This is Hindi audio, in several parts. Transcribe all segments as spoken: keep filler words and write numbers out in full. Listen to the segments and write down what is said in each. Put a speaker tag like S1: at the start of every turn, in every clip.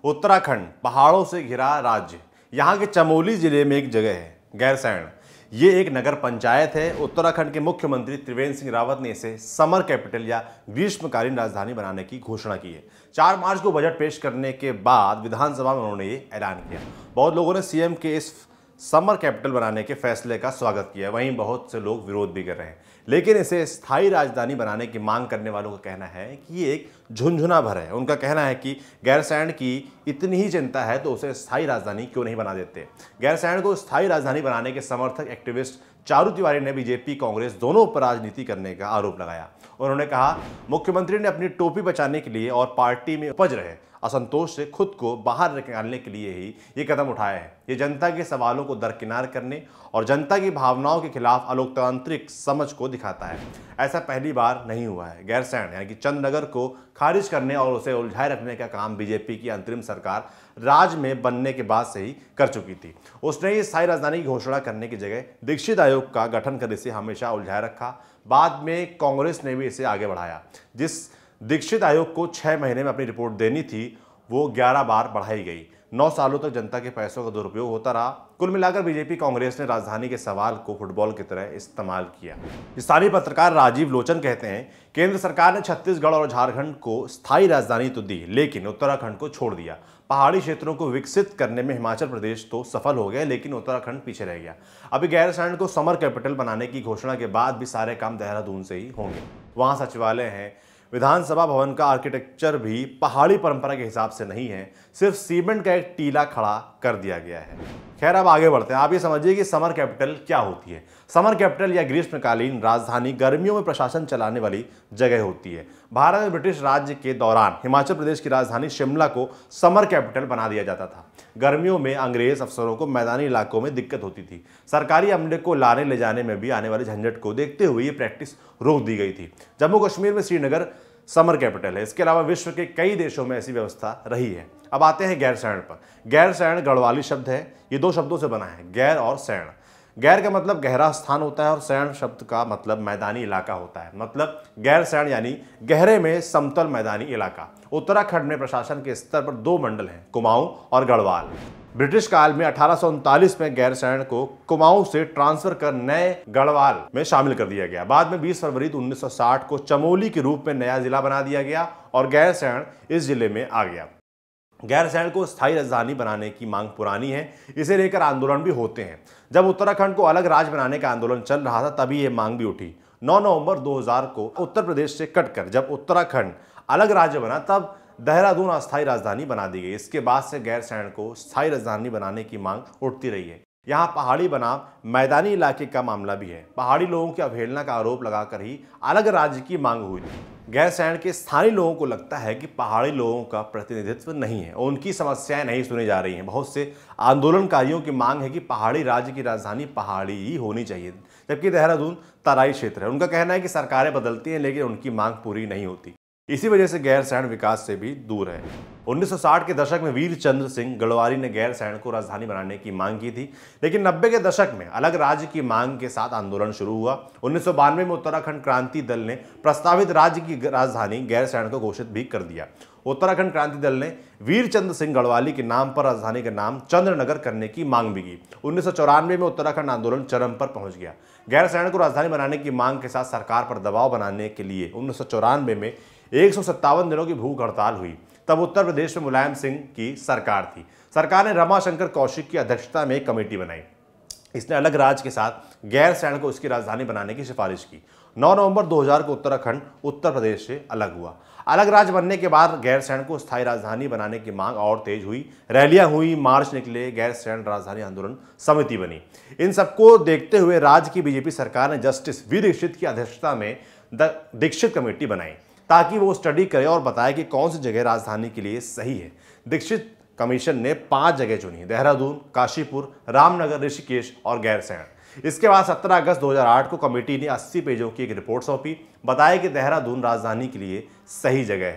S1: उत्तराखंड पहाड़ों से घिरा राज्य। यहाँ के चमोली जिले में एक जगह है गैरसैंण। ये एक नगर पंचायत है। उत्तराखंड के मुख्यमंत्री त्रिवेंद्र सिंह रावत ने इसे समर कैपिटल या ग्रीष्मकालीन राजधानी बनाने की घोषणा की है। चार मार्च को बजट पेश करने के बाद विधानसभा में उन्होंने ये ऐलान किया। बहुत लोगों ने सीएम के इस समर कैपिटल बनाने के फैसले का स्वागत किया, वहीं बहुत से लोग विरोध भी कर रहे हैं। लेकिन इसे स्थायी राजधानी बनाने की मांग करने वालों का कहना है कि ये एक झुंझुना भर है। उनका कहना है कि गैरसैंण की इतनी ही चिंता है तो उसे स्थायी राजधानी क्यों नहीं बना देते। गैरसैंण को स्थायी राजधानी बनाने के समर्थक एक्टिविस्ट चारू तिवारी ने बीजेपी कांग्रेस दोनों पर राजनीति करने का आरोप लगाया। उन्होंने कहा, मुख्यमंत्री ने अपनी टोपी बचाने के लिए और पार्टी में उपज रहे असंतोष से खुद को बाहर निकालने के लिए ही ये कदम उठाया है। ये जनता के सवालों को दरकिनार करने और जनता की भावनाओं के खिलाफ अलोकतांत्रिक समझ को दिखाता है। ऐसा पहली बार नहीं हुआ है। गैरसैंण यानी कि चंदनगर को खारिज करने और उसे उलझाए रखने का काम बीजेपी की अंतरिम सरकार राज में बनने के बाद से ही कर चुकी थी। उसने ये स्थायी राजधानी की घोषणा करने की जगह दीक्षित आयोग का गठन कर इसे हमेशा उलझाए रखा। बाद में कांग्रेस ने भी इसे आगे बढ़ाया। जिस दीक्षित आयोग को छह महीने में अपनी रिपोर्ट देनी थी वो ग्यारह बार बढ़ाई गई। नौ सालों तक जनता के पैसों का दुरुपयोग होता रहा। कुल मिलाकर बीजेपी कांग्रेस ने राजधानी के सवाल को फुटबॉल की तरह इस्तेमाल किया। स्थानीय पत्रकार राजीव लोचन कहते हैं, केंद्र सरकार ने छत्तीसगढ़ और झारखंड को स्थायी राजधानी तो दी, लेकिन उत्तराखंड को छोड़ दिया। पहाड़ी क्षेत्रों को विकसित करने में हिमाचल प्रदेश तो सफल हो गया, लेकिन उत्तराखंड पीछे रह गया। अभी गैरसैंण को समर कैपिटल बनाने की घोषणा के बाद भी सारे काम देहरादून से ही होंगे। वहां सचिवालय है, विधानसभा भवन का आर्किटेक्चर भी पहाड़ी परंपरा के हिसाब से नहीं है, सिर्फ सीमेंट का एक टीला खड़ा कर दिया गया है। खैर, अब आगे बढ़ते हैं। आप ये समझिए कि समर कैपिटल क्या होती है। समर कैपिटल या ग्रीष्मकालीन राजधानी गर्मियों में प्रशासन चलाने वाली जगह होती है। भारत में ब्रिटिश राज्य के दौरान हिमाचल प्रदेश की राजधानी शिमला को समर कैपिटल बना दिया जाता था। गर्मियों में अंग्रेज अफसरों को मैदानी इलाकों में दिक्कत होती थी। सरकारी अमले को लाने ले जाने में भी आने वाले झंझट को देखते हुए ये प्रैक्टिस रोक दी गई थी। जम्मू कश्मीर में श्रीनगर समर कैपिटल है। इसके अलावा विश्व के कई देशों में ऐसी व्यवस्था रही है। अब आते हैं गैरसैंण पर। गैरसैंण गढ़वाली शब्द है। ये दो शब्दों से बना है, गैर और सैंण। गैर का मतलब गहरा स्थान होता है और सैंण शब्द का मतलब मैदानी इलाका होता है। मतलब गैरसैंण यानी गहरे में समतल मैदानी इलाका। उत्तराखंड में प्रशासन के स्तर पर दो मंडल हैं, कुमाऊं और गढ़वाल। ब्रिटिश काल में अठारह सौ उनतालीस में गैरसैंण को कुमाऊं से ट्रांसफर कर नए गढ़वाल में शामिल कर दिया गया। बाद में बीस फरवरी उन्नीस सौ साठ को चमोली के रूप में नया जिला बना दिया गया और गैरसैंण इस जिले में आ गया। गैरसैंण को स्थायी राजधानी बनाने की मांग पुरानी है। इसे लेकर आंदोलन भी होते हैं। जब उत्तराखंड को अलग राज्य बनाने का आंदोलन चल रहा था तभी ये मांग भी उठी। नौ नवंबर दो हज़ार को उत्तर प्रदेश से कटकर जब उत्तराखंड अलग राज्य बना तब देहरादून अस्थायी राजधानी बना दी गई। इसके बाद से गैरसैंण को स्थायी राजधानी बनाने की मांग उठती रही है। यहाँ पहाड़ी बनाम मैदानी इलाके का मामला भी है। पहाड़ी लोगों की अवहेलना का आरोप लगाकर ही अलग राज्य की मांग हुई थी। गैरसैंण के स्थानीय लोगों को लगता है कि पहाड़ी लोगों का प्रतिनिधित्व नहीं है, उनकी समस्याएं नहीं सुनी जा रही हैं। बहुत से आंदोलनकारियों की मांग है कि पहाड़ी राज्य की राजधानी पहाड़ी ही होनी चाहिए, जबकि देहरादून तराई क्षेत्र है। उनका कहना है कि सरकारें बदलती हैं लेकिन उनकी मांग पूरी नहीं होती। इसी वजह से गैरसैंण विकास से भी दूर है। उन्नीस सौ साठ के दशक में वीर चंद्र सिंह गढ़वाली ने गैरसैंण को राजधानी बनाने की मांग की थी, लेकिन नब्बे के दशक में अलग राज्य की मांग के साथ आंदोलन शुरू हुआ। उन्नीस सौ बानवे में उत्तराखंड क्रांति दल ने प्रस्तावित राज्य की राजधानी गैरसैंण को घोषित भी कर दिया। उत्तराखंड क्रांति दल ने वीर चंद्र सिंह गढ़वाली के नाम पर राजधानी का नाम चंद्रनगर करने की मांग भी की। उन्नीस सौ चौरानवे में उत्तराखंड आंदोलन चरम पर पहुंच गया। गैरसैंण को राजधानी बनाने की मांग के साथ सरकार पर दबाव बनाने के लिए उन्नीस सौ चौरानवे में एक सौ सत्तावन दिनों की भूख हड़ताल हुई। तब उत्तर प्रदेश में मुलायम सिंह की सरकार थी। सरकार ने रमाशंकर कौशिक की अध्यक्षता में एक कमेटी बनाई। इसने अलग राज्य के साथ गैरसैंण को इसकी राजधानी बनाने की सिफारिश की। नौ नवंबर दो हज़ार को उत्तराखंड उत्तर प्रदेश से अलग हुआ। अलग राज्य बनने के बाद गैरसैंण को स्थायी राजधानी बनाने की मांग और तेज हुई। रैलियां हुई, मार्च निकले, गैरसैंण राजधानी आंदोलन समिति बनी। इन सबको देखते हुए राज्य की बीजेपी सरकार ने जस्टिस वी दीक्षित की अध्यक्षता में द दीक्षित कमेटी बनाई ताकि वो स्टडी करे और बताए कि कौन सी जगह राजधानी के लिए सही है। दीक्षित कमीशन ने पांच जगह चुनी, देहरादून, काशीपुर, रामनगर, ऋषिकेश और गैरसैंण। इसके बाद सत्रह अगस्त दो हज़ार आठ को कमेटी ने अस्सी पेजों की एक रिपोर्ट सौंपी, बताया कि देहरादून राजधानी के लिए सही जगह है।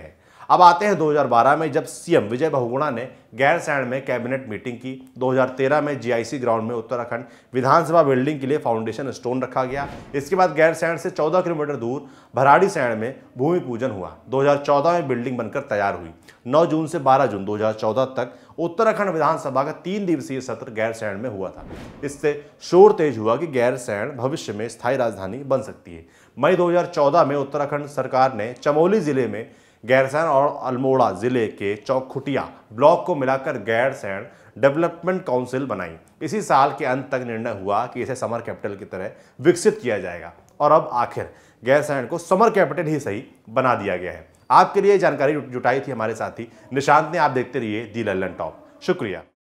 S1: अब आते हैं दो हज़ार बारह में, जब सीएम विजय बहुगुणा ने गैरसैंण में कैबिनेट मीटिंग की। दो हज़ार तेरह में जीआईसी ग्राउंड में उत्तराखंड विधानसभा बिल्डिंग के लिए फाउंडेशन स्टोन रखा गया। इसके बाद गैरसैंण से चौदह किलोमीटर दूर भराड़ीसैंण में भूमि पूजन हुआ। दो हज़ार चौदह में बिल्डिंग बनकर तैयार हुई। नौ जून से बारह जून दो हज़ार चौदह तक उत्तराखंड विधानसभा का तीन दिवसीय सत्र गैरसैंण में हुआ था। इससे शोर तेज हुआ कि गैरसैंण भविष्य में स्थायी राजधानी बन सकती है। मई दो हज़ार चौदह में उत्तराखंड सरकार ने चमोली जिले में गैरसैंण और अल्मोड़ा जिले के चौखुटिया ब्लॉक को मिलाकर गैरसैंण डेवलपमेंट काउंसिल बनाई। इसी साल के अंत तक निर्णय हुआ कि इसे समर कैपिटल की तरह विकसित किया जाएगा और अब आखिर गैरसैंण को समर कैपिटल ही सही बना दिया गया है। आपके लिए जानकारी जुटाई थी हमारे साथी निशांत ने। आप देखते रहिए दी लल्लन टॉप। शुक्रिया।